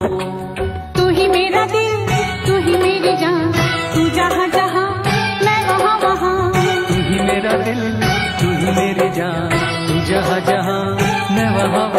तू ही मेरा दिल, तू ही मेरी जान, तू जहाँ जहाँ मैं वहाँ वहाँ। तू ही मेरा दिल, तू ही मेरी जान, तू जहाँ जहाँ मैं वहाँ